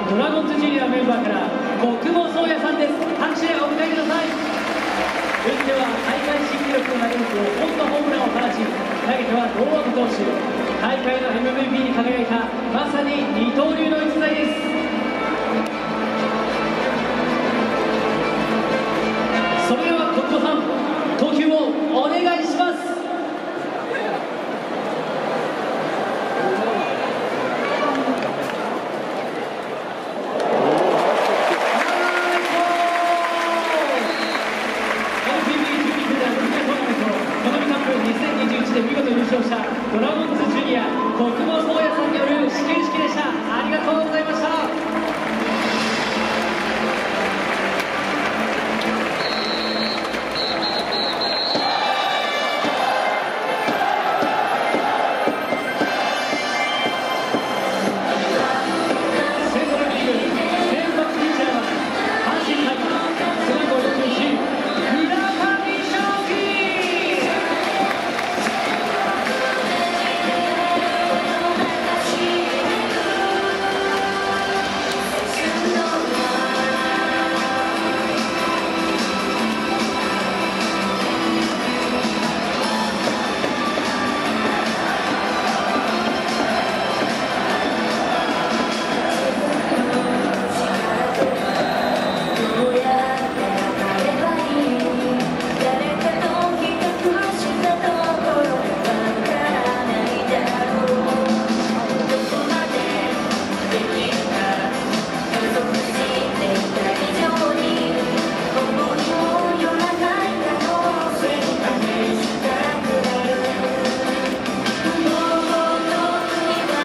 ドラゴンズジュニアメンバーから小久保宗也さんです。拍手でお迎えください。打っては大会新記録となります本土ホームランを放ち、投げてはノーアウト投手、大会の MVP に輝いたまさに二刀流の逸材です。